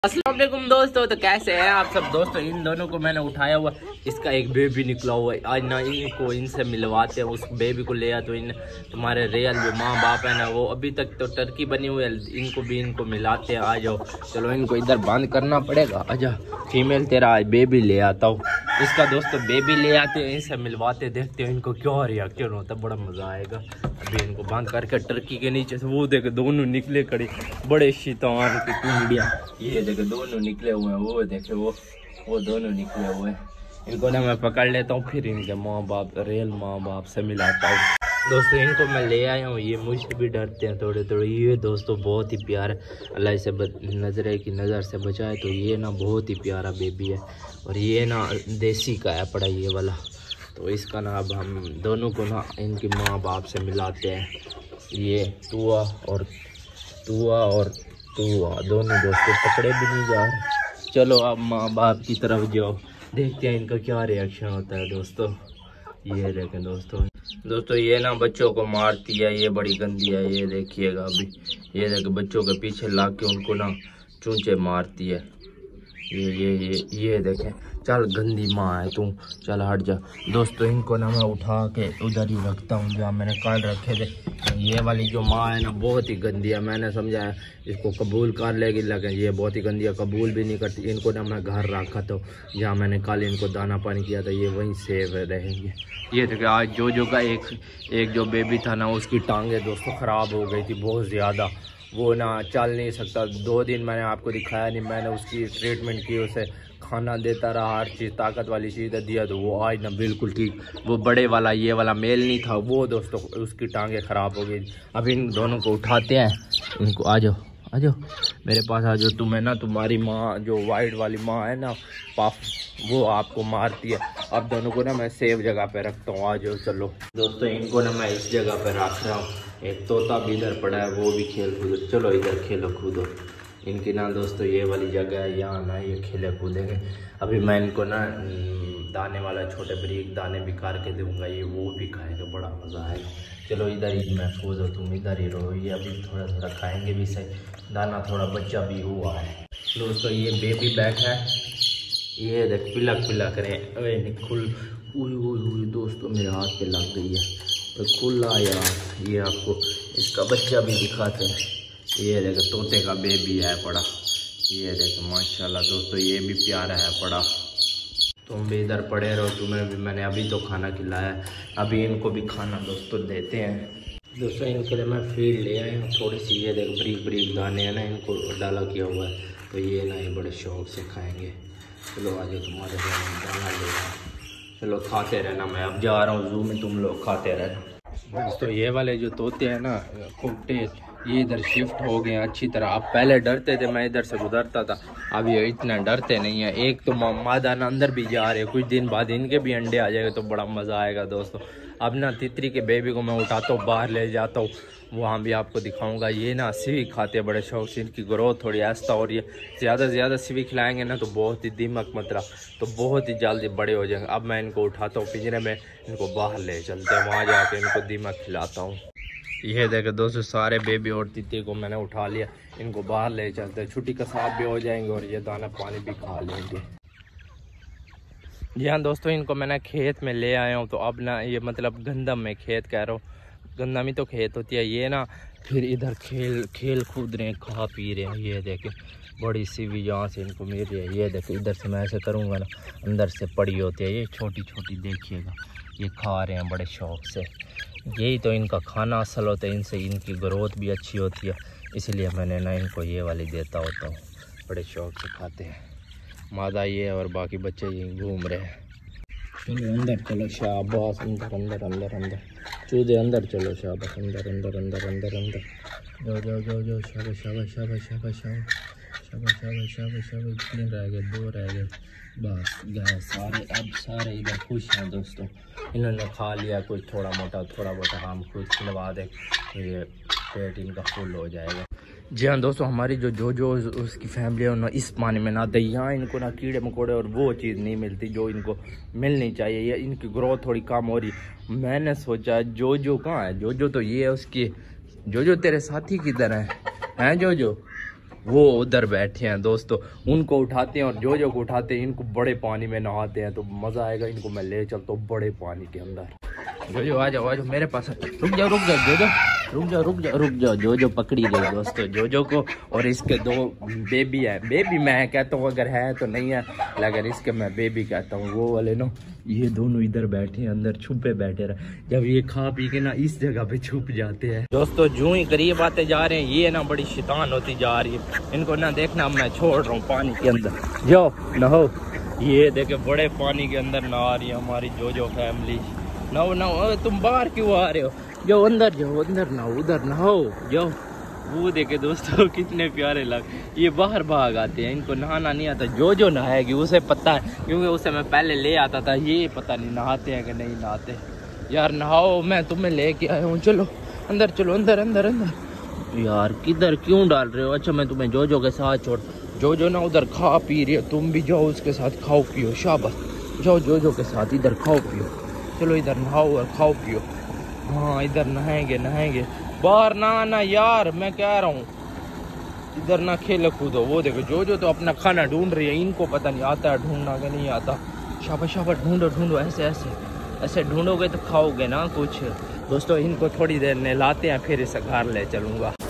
अस्सलाम वालेकुम दोस्तों, तो कैसे हैं आप सब दोस्तों। इन दोनों को मैंने उठाया हुआ, इसका एक बेबी निकला हुआ है। आज ना इनको इनसे मिलवाते हैं, उस बेबी को ले आ। तो इन तुम्हारे रियल जो माँ बाप है ना, वो अभी तक तो टर्की बनी हुई है, इनको मिलाते हैं। आ जाओ, चलो इनको इधर बंद करना पड़ेगा। आजा फीमेल, तेरा आज बेबी ले आता हूँ। इसका दोस्तों बेबी ले आते हैं, इनसे मिलवाते, देखते हैं इनको क्या रिएक्शन होता है। बड़ा मज़ा आएगा। अभी इनको बंद करके टर्की के नीचे से वो देखे दोनों निकले खड़े, बड़े शैतान की कुंडिया। ये देखे दोनों निकले हुए हैं, वो देखे वो दोनों निकले हुए हैं। इनको ना मैं पकड़ लेता हूँ, फिर इनके माँ बाप, रियल माँ बाप से मिलाता हूँ। दोस्तों इनको मैं ले आया हूँ, ये मुझसे भी डरते हैं थोड़े थोड़े। ये दोस्तों बहुत ही प्यारा, अल्लाह इसे नज़र से बचाए। तो ये ना बहुत ही प्यारा बेबी है, और ये ना देसी का है पड़ा ये वाला। तो इसका ना अब हम दोनों को ना इनकी माँ बाप से मिलाते हैं। ये तुआ और दोनों दोस्तों पकड़े भी नहीं जा रहे। चलो अब माँ बाप की तरफ जाओ, देखते हैं इनका क्या रिएक्शन होता है दोस्तों। ये देखें दोस्तों ये ना बच्चों को मारती है, ये बड़ी गंदी है। ये देखिएगा अभी, ये देखें बच्चों के पीछे लाग के उनको ना चूंचे मारती है। ये देखें, चल गंदी माँ है तू, चल हट जा। दोस्तों इनको ना मैं उठा के उधर ही रखता हूँ जहाँ मैंने कल रखे थे। ये वाली जो माँ है ना बहुत ही गंदी है। मैंने समझा है इसको कबूल कर लेगी, लेकिन ये बहुत ही गंदी है, कबूल भी नहीं करती। इनको ना मैं घर रखा तो जहाँ मैंने कल इनको दाना पानी किया था, ये वहीं सेव रहेंगे। ये देखिए आज जो का एक जो बेबी था ना, उसकी टांगें दोस्तों ख़राब हो गई थी बहुत ज़्यादा। वो ना चल नहीं सकता। 2 दिन मैंने आपको दिखाया नहीं, मैंने उसकी ट्रीटमेंट की, उसे खाना देता रहा, हर चीज़ ताकत वाली चीज़ दिया। तो वो आज ना बिल्कुल ठीक। वो बड़े वाला ये वाला मेल नहीं था, वो दोस्तों उसकी टांगें ख़राब हो गई। अब इन दोनों को उठाते हैं, इनको आ जाओ मेरे पास आ जाओ। तुम्हें ना तुम्हारी माँ जो वाइट वाली माँ है ना पाप, वो आपको मारती है। अब दोनों को ना मैं सेफ जगह पे रखता हूँ, आ जाओ चलो। दोस्तों इनको ना मैं इस जगह पे रख रहा हूँ। एक तोता भी इधर पड़ा है, वो भी खेल कूदो, चलो इधर खेलो कूदो। इनकी ना दोस्तों ये वाली जगह है, यहाँ ना ये खेले कूदेंगे। अभी मैं इनको ना दाने वाला छोटे बारीक दाने भी काट के दूँगा, ये वो भी खाएंगे, बड़ा मज़ा आएगा। चलो इधर ही महफूज हो, तुम इधर ही रहो। ये अभी थोड़ा थोड़ा खाएंगे भी सही, दाना थोड़ा बच्चा भी हुआ है। दोस्तों ये बेबी बैठा है, ये देख पिला करें। अरे खुल, दोस्तों मेरे हाथ पे लग गई है तो खुला यार। ये आपको इसका बच्चा भी दिखाते हैं। ये देखो तोते का बेबी है पड़ा, ये देखो माशाल्लाह दोस्तों, ये भी प्यारा है पड़ा। तुम भी इधर पड़े रहो, तुम्हें भी मैंने अभी तो खाना खिलाया, अभी इनको भी खाना दोस्तों देते हैं। दोस्तों इनके लिए मैं फीड ले आया हूँ थोड़ी सी। ये देखो बारीक दाने हैं ना, इनको डाला किया हुआ है, तो ये ना ये बड़े शौक से खाएंगे। चलो आज तुम्हारे दाना ले आए, चलो खाते रहना। मैं अब जा रहा हूँ जू में, तुम लोग खाते रहना। दोस्तों ये वाले जो तोते हैं ना कुत्ते, ये इधर शिफ्ट हो गए अच्छी तरह। अब पहले डरते थे, मैं इधर से गुजरता था, अब ये इतना डरते नहीं है। एक तो मादा ना अंदर भी जा रहे हैं, कुछ दिन बाद इनके भी अंडे आ जाएंगे तो बड़ा मज़ा आएगा दोस्तों। अब ना तितरी के बेबी को मैं उठाता हूँ, बाहर ले जाता हूँ, वहाँ भी आपको दिखाऊंगा। ये ना सिवी खाते हैं बड़े शौक से, इनकी ग्रोथ थोड़ी ऐसा हो रही है। ज़्यादा से ज़्यादा सिवी खिलाएंगे ना तो बहुत ही दिमाग मतरा, तो बहुत ही जल्दी बड़े हो जाएंगे। अब मैं इनको उठाता हूँ पिंजरे में, इनको बाहर ले चलते हैं, वहाँ जाके इनको दिमाग खिलाता हूँ। ये देखो दोस्तों सारे बेबी और तितली को मैंने उठा लिया, इनको बाहर ले चलते हैं, छुट्टी का साथ भी हो जाएंगे और ये दाना पानी भी खा लेंगे। जी हाँ दोस्तों, इनको मैंने खेत में ले आया हूँ। तो अब ना ये मतलब गंदम में खेत कह रहा हूँ, गंदम ही तो खेत होती है। ये ना फिर इधर खेल कूद रहे हैं, खा पी रहे हैं। ये देखे बड़ी सी भी यहाँ से इनको मिल रही है। ये देखो इधर से मैं ऐसे करूँगा ना, अंदर से पड़ी होती है ये छोटी छोटी, देखिएगा ये खा रहे हैं बड़े शौक से। यही तो इनका खाना असल होता है, इनसे इनकी ग्रोथ भी अच्छी होती है, इसलिए मैंने ना इनको ये वाली देता होता हूँ, बड़े शौक से खाते हैं। मादा ये और बाकी बच्चे यहीं घूम रहे हैं। चलो अंदर चलो, शाबाश, अंदर अंदर अंदर अंदर चूजे अंदर चलो, शाबाश अंदर अंदर अंदर अंदर अंदर जाओ शाबाश शाबाश शाबाश शाबाश शाबाश शाबाश शाबाश शाबाश। 3 रह गए, 2 रह गए, बस गए सारे। अब सारे इधर खुश हैं दोस्तों, इन्होंने खा लिया कुछ थोड़ा मोटा, हम खुद खिलवा दें तो ये पेट इनका फुल हो जाएगा। जी हाँ दोस्तों, हमारी जो उसकी फैमिली है ना, इस पानी में नहाते हैं। यहाँ इनको ना कीड़े मकोड़े और वो चीज़ नहीं मिलती जो इनको मिलनी चाहिए। ये इनकी ग्रोथ थोड़ी कम हो रही। मैंने सोचा जो कहाँ है, जो तो ये है उसकी, जो तेरे साथी की तरह है जो वो उधर बैठे हैं दोस्तों, उनको उठाते हैं और जो को उठाते हैं इनको बड़े पानी में नहाते हैं, तो मज़ा आएगा। इनको मैं ले चलता हूँ बड़े पानी के अंदर। जो आ जाओ मेरे पास। रुक जाओ जो पकड़ी गई दोस्तों जो को। और इसके 2 बेबी है, बेबी मैं कहता हूँ, अगर है तो नहीं है, लेकिन इसके मैं बेबी कहता हूँ। वो वाले ना ये दोनों इधर बैठे हैं, अंदर छुपे बैठे रहे, जब ये खा पी के ना इस जगह पे छुप जाते हैं दोस्तों। जो ही करीब आते जा रहे हैं ये ना बड़ी शैतान होती जा रही है। इनको ना देखना मैं छोड़ रहा हूँ पानी के अंदर, जाओ नहाओ। ये देखे बड़े पानी के अंदर नहा रही है हमारी जो फैमिली। नहाओ तुम बाहर क्यों आ रहे हो, जाओ अंदर जाओ, अंदर नहाओ, उधर नहाओ जाओ। वो देखे दोस्तों कितने प्यारे लग। ये बाहर भाग आते हैं, इनको नहाना नहीं आता। जो नहाएगी उसे पता है, क्योंकि उसे मैं पहले ले आता था। ये पता नहीं नहाते हैं कि नहीं नहाते। यार नहाओ, मैं तुम्हें लेके आया हूँ, चलो अंदर चलो, अंदर अंदर अंदर। यार किधर क्यों डाल रहे हो? अच्छा मैं तुम्हें जो के साथ छोड़, जो ना उधर खा पी रही है, तुम भी जाओ उसके साथ खाओ पियो, शाबाश जाओ जो के साथ इधर खाओ पियो। चलो इधर नहाओ और खाओ पियो। हाँ इधर नहाएंगे, बाहर ना आना यार, मैं कह रहा हूँ इधर ना खेलो कूदो। वो देखो जो तो अपना खाना ढूंढ रही है, इनको पता नहीं आता है ढूंढना कि नहीं आता। शाबाश ढूंढो, ऐसे ढूंढोगे तो खाओगे ना कुछ। दोस्तों इनको थोड़ी देर नहलाते हैं, फिर इसे घर ले चलूंगा।